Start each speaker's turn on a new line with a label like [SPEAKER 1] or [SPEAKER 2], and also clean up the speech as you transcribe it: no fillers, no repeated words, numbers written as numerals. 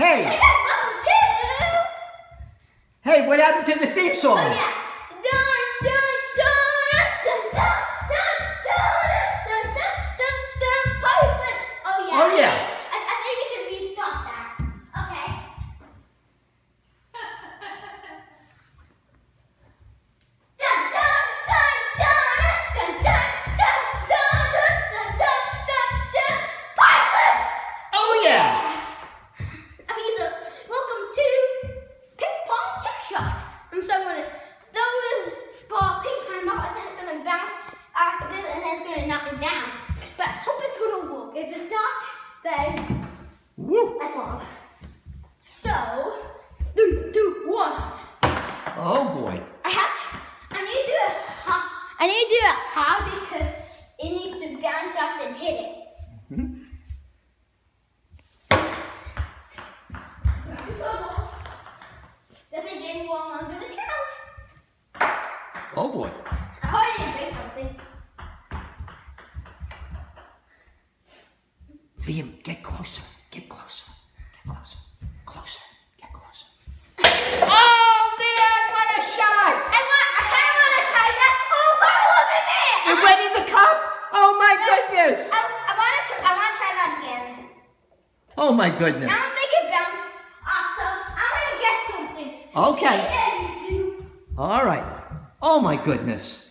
[SPEAKER 1] Hey!
[SPEAKER 2] Welcome to...
[SPEAKER 1] Hey, what happened to the theme song?
[SPEAKER 2] Oh yeah. Dun, dun, dun, dun, dun, dun, dun, dun, dun, dun. Power slips. Oh yeah.
[SPEAKER 1] Oh yeah.
[SPEAKER 2] I think we should restart that. Okay. Dun, dun, dun, dun, dun, dun, dun, dun, dun, dun, dun, dun. Power slips.
[SPEAKER 1] Oh yeah.
[SPEAKER 2] Okay, so welcome to ping pong trick shot. So I'm gonna throw this ball ping pong ball and then it's gonna bounce after this and then it's gonna knock it down. But I hope it's gonna work. If it's not, then
[SPEAKER 1] Woo.
[SPEAKER 2] I won't. So 3, 2, 1.
[SPEAKER 1] Oh boy.
[SPEAKER 2] I need to do it hard because it needs to bounce off and hit it. Does it get one under the couch?
[SPEAKER 1] Oh boy.
[SPEAKER 2] I hope I didn't break something.
[SPEAKER 1] Liam, get closer. Get closer. Get closer. Closer. Get closer. Oh man, what a shot!
[SPEAKER 2] I kind of want to try that. Oh, but look at me!
[SPEAKER 1] It went in the cup? Oh my goodness!
[SPEAKER 2] I want to try that again.
[SPEAKER 1] Oh my
[SPEAKER 2] I
[SPEAKER 1] goodness.
[SPEAKER 2] don't think it bounced off, so I'm going to get something. So
[SPEAKER 1] Okay.
[SPEAKER 2] 3, 2,
[SPEAKER 1] All right. Oh my goodness.